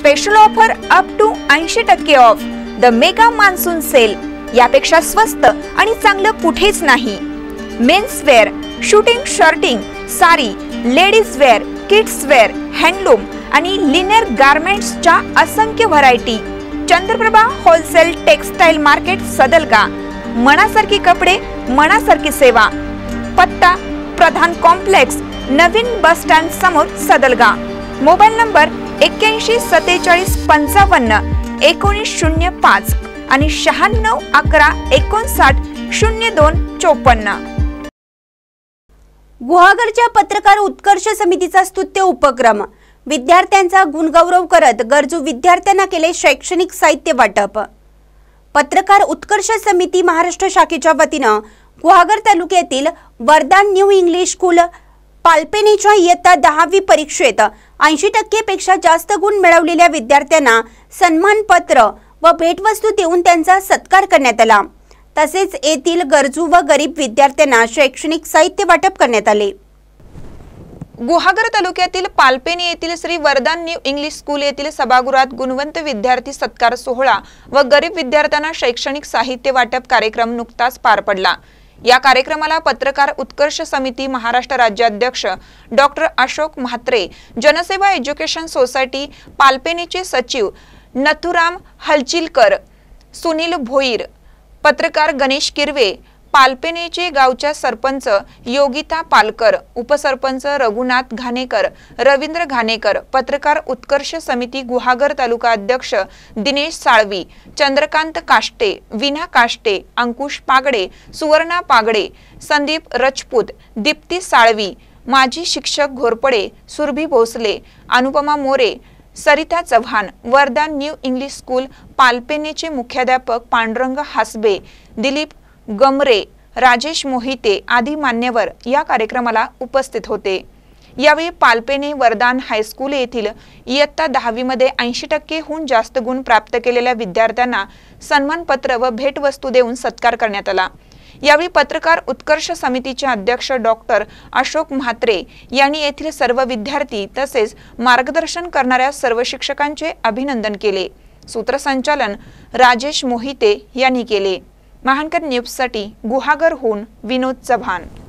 Special offer up to 80% off. The mega monsoon sale. यापेक्षा स्वस्त आणि चांगलं कुठेच नाही. Men's wear, shooting shirting, sari, ladies wear, kids wear, handloom आणि लिनर गारमेंट्सच्या असंख्य variety. Chandraprabha wholesale textile market Sadalga. मनासारखी कपडे, मनासारखी सेवा. पत्ता प्रधान कॉम्प्लेक्स, नवीन बस स्टँड समोर सदलगा. मोबाईल नंबर 81 47 55 1905 आणि 96 11 59 02 54. गुहागरच्या पत्रकार उत्कर्ष समितीचा स्तुत्य उपक्रम. विद्यार्थ्यांचा गुणगौरव करत गरजू विद्यार्थ्यांना केले शैक्षणिक साहित्य वाटप. पत्रकार उत्कर्ष समिती महाराष्ट्र शाखेच्या वतीनं गुहागर तालुक्यातील वरदान न्यू इंग्लिश स्कूल पालपेनेच्या इयत्ता 10वी परीक्षेत 80% पेक्षा जास्त गुण मिळवलेल्या विद्यार्थ्यांना सन्मानपत्र व भेटवस्तू देऊन त्यांचा सत्कार करण्यात आला. तसेच येथील गरजू व गरीब विद्यार्थ्यांना शैक्षणिक साहित्य वाटप करण्यात आले. गुहागर तालुक्यातील पालपेनी येथील श्री वरदान न्यू इंग्लिश स्कूल येथील सभागृहात गुणवंत विद्यार्थी सत्कार सोहळा व गरीब विद्यार्थ्यांना शैक्षणिक साहित्य वाटप कार्यक्रम नुकताच पार पडला. या कार्यक्रमाला पत्रकार उत्कर्ष समिती महाराष्ट्र राज्याध्यक्ष doctor Ashok Mhatre, Janseva education society पालपेनीचे सचिव नथुराम हलचिलकर, सुनील भोईर, पत्रकार गणेश किरवे, पालपेनेचे गावच्या सरपंच योगिता पालकर, उपसरपंच रघुनाथ घाणेकर, रवींद्र घाणेकर, पत्रकार उत्कर्ष समिती गुहागर तालुका अध्यक्ष दिनेश साळवी, चंद्रकांत काष्टे, विना काष्टे, अंकुश पागडे, सुवर्णा पागडे, संदीप रजपूत, दीप्ती साळवी, माजी शिक्षक घोरपडे, सुरभी भोसले, अनुपमा मोरे, सरिता चव्हाण, वरदान न्यू इंग्लिश स्कूल पालपेनेचे मुख्याध्यापक पांडुरंग हासबे, दिलीप गमरे, राजेश मोहिते आदी मान्यवर या कार्यक्रमाला उपस्थित होते. यावेळी पालपेने वरदान हायस्कूल येथील इयत्ता 10वी मध्ये 80%हून जास्त गुण प्राप्त केलेल्या विद्यार्थ्यांना सन्मानपत्र व भेटवस्तू देऊन सत्कार करण्यात आला. यावेळी पत्रकार उत्कर्ष समितीचे अध्यक्ष डॉक्टर अशोक म्हात्रे यांनी येथील सर्व विद्यार्थी तसेच मार्गदर्शन करणाऱ्या सर्व शिक्षकांचे अभिनंदन केले. सूत्रसंचालन राजेश मोहिते यांनी केले. महानकर न्यूजसाठी गुहागरहून विनोद चव्हाण.